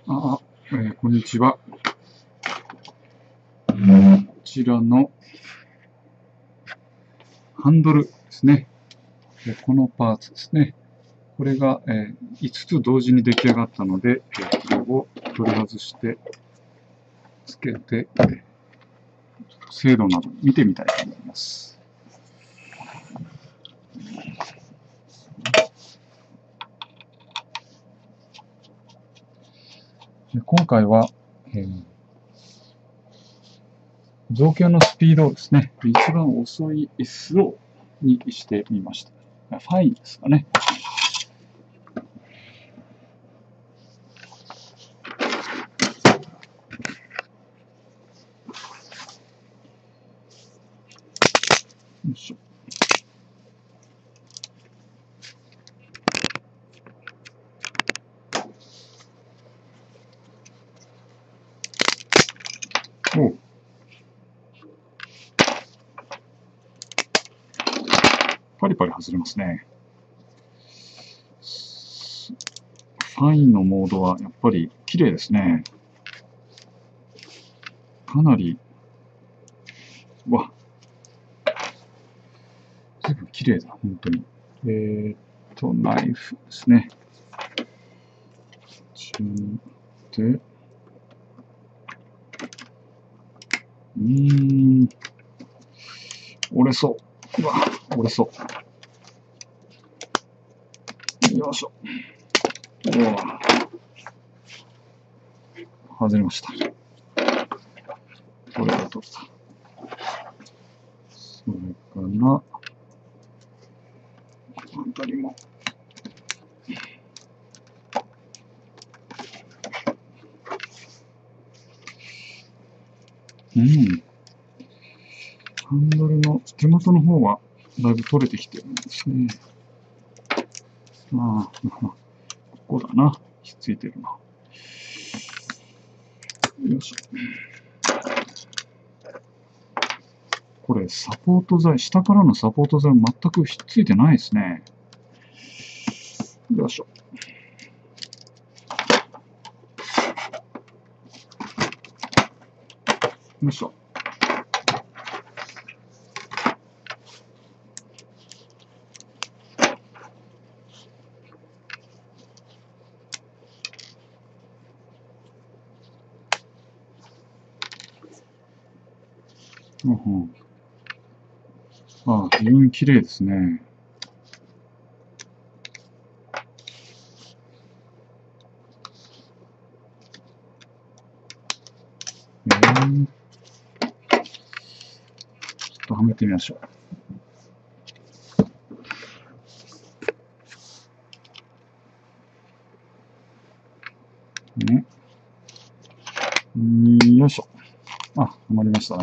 こんにちは。こちらのハンドルですね。このパーツですね。これが5つ同時に出来上がったので、これを取り外してつけて、精度など見てみたいと思います。今回は、造形のスピードをですね、一番遅いスローにしてみました。ファインですかね。よいしょ。おパリパリ外れますね。ファインのモードはやっぱり綺麗ですね。かなり、随分綺麗だ、本当に。ナイフですね。で、折れそう。折れそう。よいしょ。外れました。これが取った。それから、この辺りも。ハンドルの手元の方はだいぶ取れてきてるんですね。ここだな。ひっついてるな。よいしょ。これ、サポート材、下からのサポート材全くひっついてないですね。よいしょ。よいしょ。非常に綺麗ですね。ちょっとはめてみましょう。よいしょ。はまりましたね。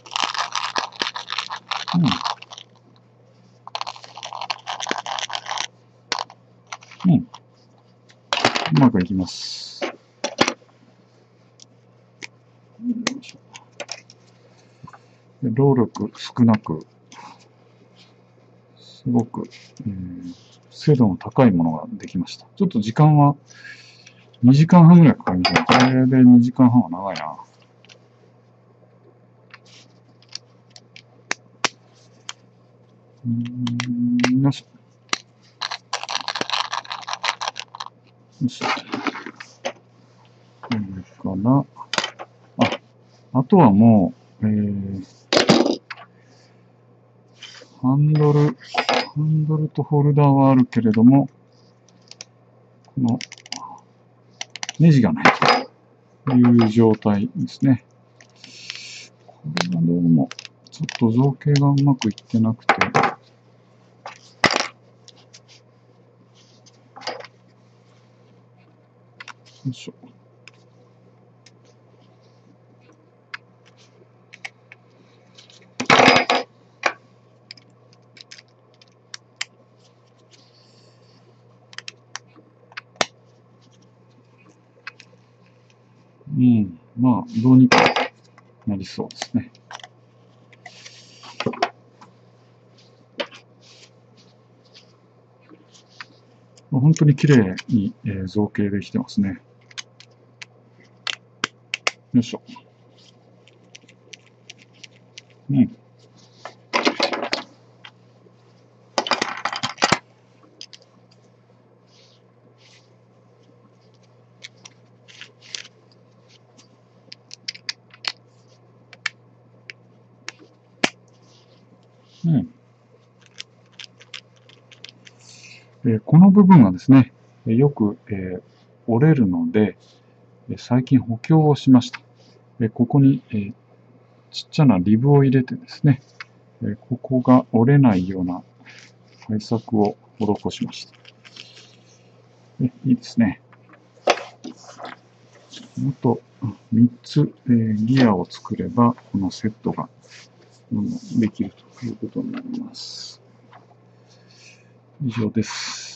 うまくいきます。労力少なく、すごく、精度の高いものができました。ちょっと時間は2時間半ぐらいかかりました。これで2時間半は長いな。よいしょ。よいしょ。これかな。あとはもう、ハンドルとホルダーはあるけれども、このネジがないという状態ですね。これはどうもちょっと造形がうまくいってなくて、よいしょ。どうにかなりそうですね。本当に綺麗に造形できてますね。 よいしょ。うん。この部分がですね、よく、折れるので、最近補強をしました。ここに、ちっちゃなリブを入れてですね、ここが折れないような対策を施しました。いいですね。あと3つ、ギアを作れば、このセットができるということになります。以上です。